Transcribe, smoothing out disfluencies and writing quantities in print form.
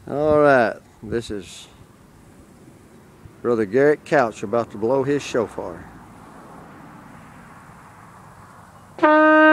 All right, this is Brother Garrett Couch about to blow his shofar.